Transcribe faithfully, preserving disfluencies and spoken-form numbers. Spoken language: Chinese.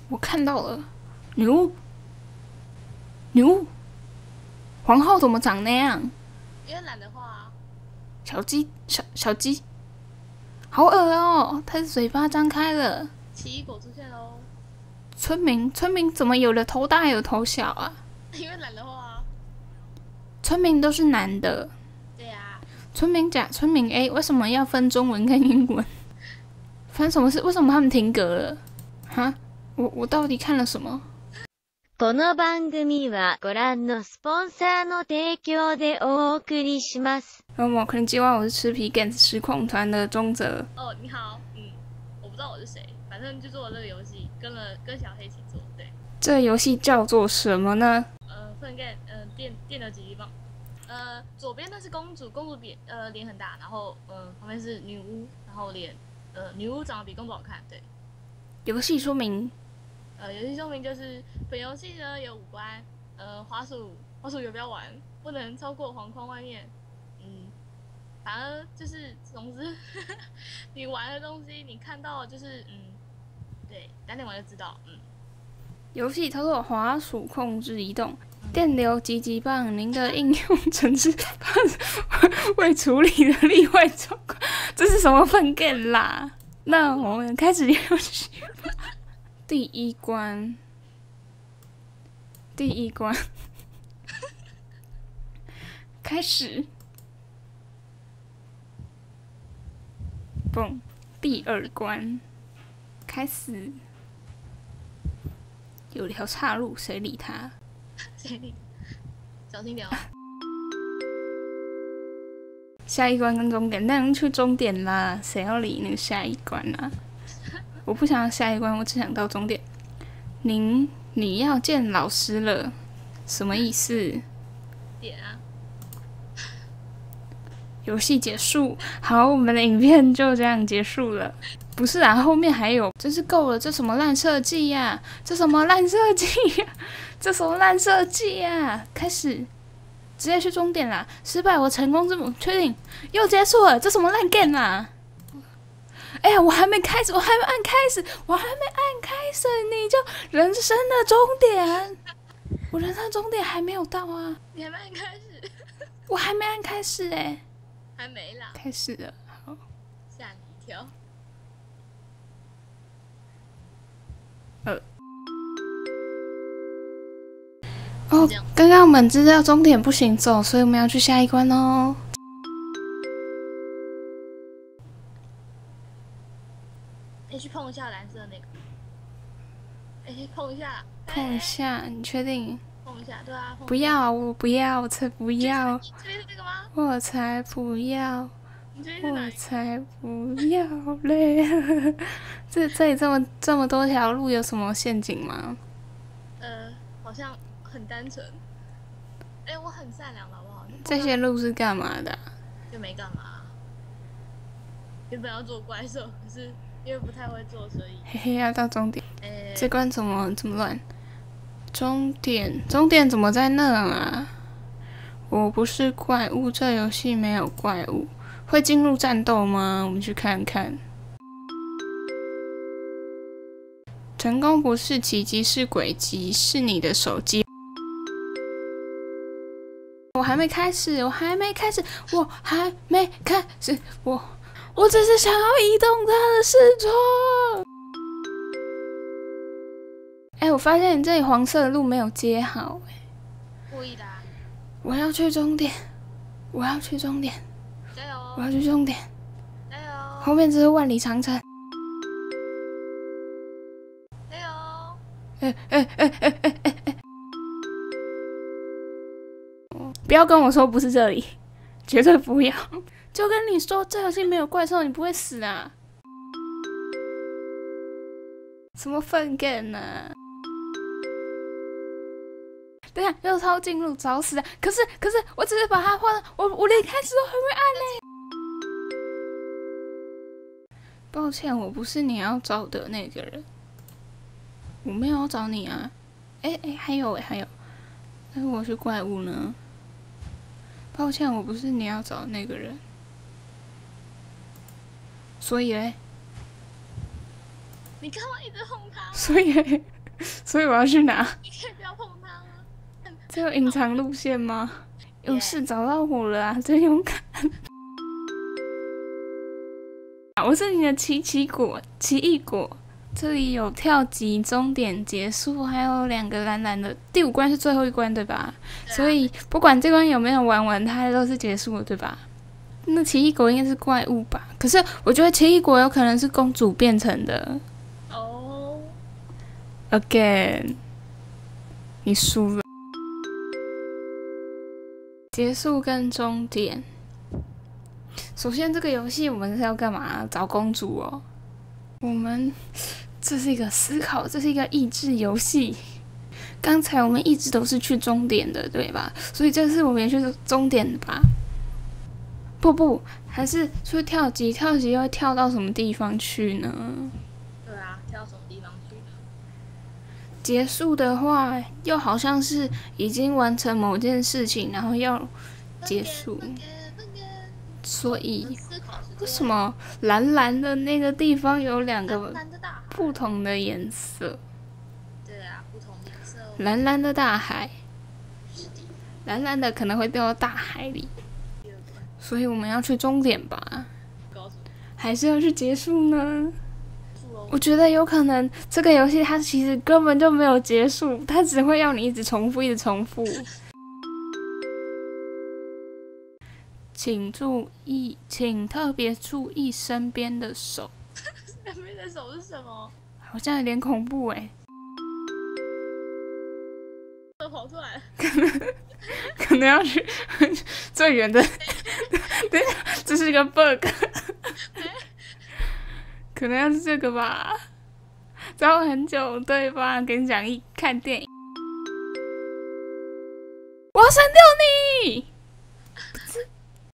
我看到了，女巫，女巫，皇后怎么长那样？ 因为懒得画啊。 小鸡，小小鸡，好恶哦！它的嘴巴张开了。 奇异果出现喽。 村民，村民怎么有的头大有头小啊？ 因为懒得画啊。 村民都是男的。 对呀、啊。 村民甲、村民 A 为什么要分中文跟英文？发生什么事？为什么他们停格了？哈？我我到底看了什么？ この番組はご覧のスポンサーの提供でお送りします。 那么可能今晚我是吃皮 Gans 实况团的中泽。 哦，你好，嗯，我不知道我是谁，反正就做了这个游戏，跟了跟小黑一起做，对。 这个游戏叫做什么呢？ 呃 ，Fun Game， 呃，电电的几级棒。呃，左边那是公主，公主脸呃脸很大，然后呃旁边是女巫，然后脸呃女巫长得比公主好看，对。 游戏说明。 呃，游戏说明就是本游戏呢有五关，呃，滑鼠滑鼠游标玩，不能超过黄框外面，嗯，反而就是总之你玩的东西，你看到就是嗯，对，单点玩就知道，嗯。 游戏操作滑鼠控制移动，电流急急棒，您的应用程式未处理的例外状况，这是什么分 game 啦？那我们开始游戏吧。第一关，第一关，开始。嘣，第二关，开始。有条岔路，谁理他？ 谁理？小心点哦。 下一关跟终点，那能去终点啦，谁要理那个下一关啊？我不想要下一关，我只想到终点。您，你要见老师了，什么意思？ 点啊！ 游戏结束，好，我们的影片就这样结束了。不是啊，后面还有，真是够了，这什么烂设计呀？这什么烂设计呀？这什么烂设计呀？开始，直接去终点啦！失败，我成功之母，确定，又结束了，这什么烂 game 啊？哎呀，我还没开始，我还没按开始，我还没按开始，你就人生的终点，我人生的终点还没有到啊！ 你还没按开始？ 我还没按开始哎、欸， 还没啦。 开始了，好， 吓你一跳。 呃，哦，刚刚我们知道终点不行走，所以我们要去下一关哦。 哎，去碰一下蓝色那个。哎，碰一下。 碰一下，你确定？ 碰一下，对啊。 不要，我不要，我才不要。 你这边是这个吗？ 我才不要。 你这边是哪我才不要嘞！这这里这么这么多条路，有什么陷阱吗？ 呃，好像很单纯。哎、欸，我很善良的好不好？ 这些路是干嘛的、啊？ 就没干嘛。原本要做怪兽，可是因为不太会做，所以嘿嘿，要到终点。 欸、 这关怎么这么乱？终点，终点怎么在那啊？我不是怪物，这游戏没有怪物。会进入战斗吗？我们去看看。成功不是奇迹，是诡计，是你的手机。我还没开始，我还没开始，我还没开始，我我只是想要移动它的视窗。哎、欸，我发现你这里黄色的路没有接好、欸， 故意的、啊。 我要去终点，我要去终点。 加油！ 我要去终点， 加油！ 后面这是万里长城。 加油！ 哎哎哎哎哎哎哎！不要跟我说不是这里，绝对不要！就跟你说，这游戏没有怪兽，你不会死啊！什么粪 game 啊？等一下又超进入，找死啊！可是可是，我只是把它换了，我我连开始都还没按呢。抱歉，我不是你要找的那个人，我没有要找你啊。哎、欸、哎、欸，还有哎、欸、还有，但是我是怪物呢。抱歉，我不是你要找的那个人。所以嘞， 你干嘛一直轰他？ 所以嘞， 所以我要去哪？ 你可以不要碰它吗？ 这有隐藏路线吗？勇士找到我了啊！真勇敢。我是你的奇奇果，奇异果。这里有跳级、终点、结束，还有两个蓝蓝的。第五关是最后一关，对吧？ 对啊、 所以不管这关有没有玩完，它都是结束了，对吧？那奇异果应该是怪物吧？可是我觉得奇异果有可能是公主变成的。 哦、 oh. ，again， 你输了。结束跟终点。首先，这个游戏我们是要干嘛？找公主哦。我们这是一个思考，这是一个益智游戏。刚才我们一直都是去终点的，对吧？所以这次我们也去终点的吧？不不，还是去跳级，跳级会跳到什么地方去呢？ 对啊，跳到什么地方去呢？ 结束的话，又好像是已经完成某件事情，然后要结束。所以为什么蓝蓝的那个地方有两个不同的颜色？ 对啊，不同颜色。 蓝蓝的大海，蓝蓝的可能会掉到大海里，所以我们要去终点吧？还是要去结束呢？我觉得有可能这个游戏它其实根本就没有结束，它只会要你一直重复，一直重复。请注意，请特别注意身边的手。 身边的手是什么？ 好像有点恐怖哎。 都跑出来了。 可能可能要去最远的。对，这是一个 bug。可能要是这个吧。找很久对吧？跟你讲，一看电影，我要删掉你。